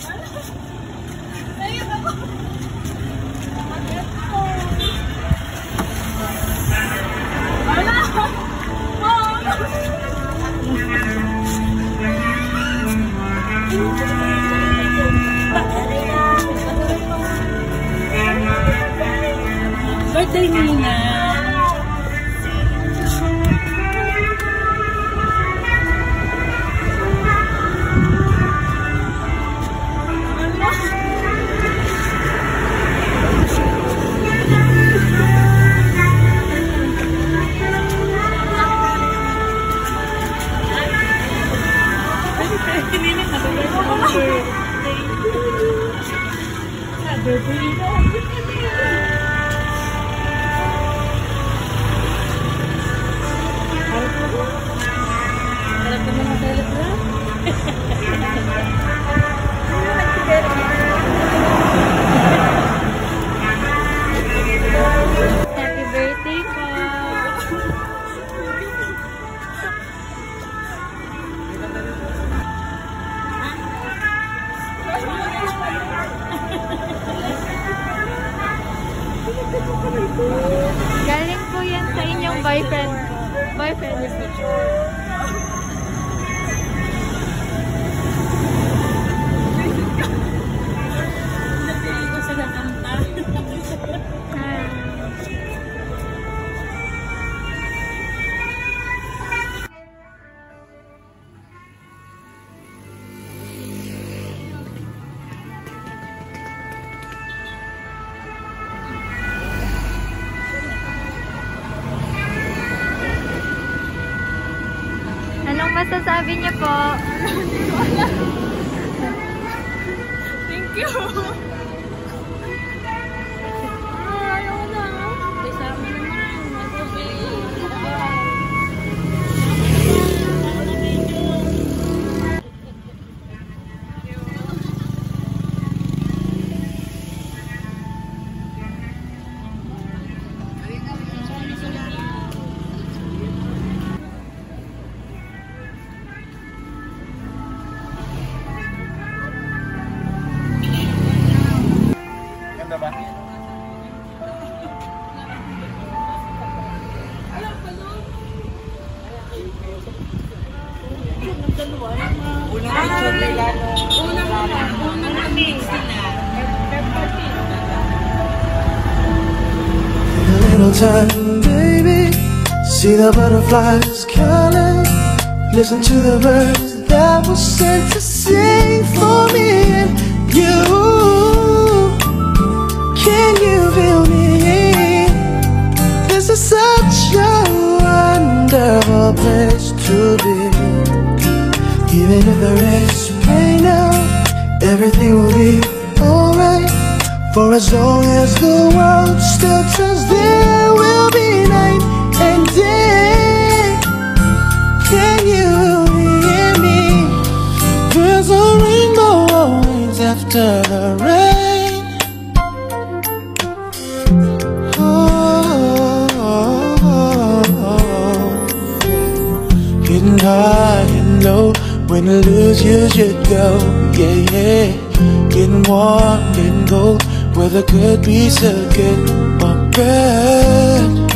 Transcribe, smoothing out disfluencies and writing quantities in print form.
Ayun ako. Wala! Birthday Nina! Happy birthday po! Galing po yan sa inyong boyfriend. Boyfriend is the Anong masasabi niyo po? Thank you! Ayaw na. Isama naman. Masasabi. Ganda ba? Little time, baby, see the butterflies calling. Listen to the birds that were sent to sing for me and you. Can you feel me? This is such a wonderful place to be. Even if there is rain now, everything will be alright. For as long as the world still turns, there will be night and day. Can you hear me? There's a rainbow always after the rain. Getting high and low, when to lose you should go. Yeah, yeah. Getting warm, getting cold, whether could be so good or bad.